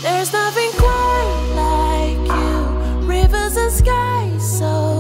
There's nothing quite like you, rivers and skies so